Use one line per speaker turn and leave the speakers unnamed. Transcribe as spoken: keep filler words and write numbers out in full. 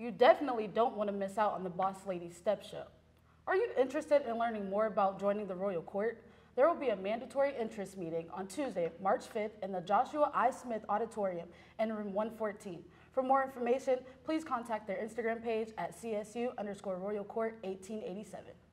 You definitely don't want to miss out on the Boss Lady Step Show. Are you interested in learning more about joining the Royal Court? There will be a mandatory interest meeting on Tuesday, March fifth in the Joshua I. Smith Auditorium in room one fourteen. For more information, please contact their Instagram page at C S U underscore Royal Court eighteen eighty-seven.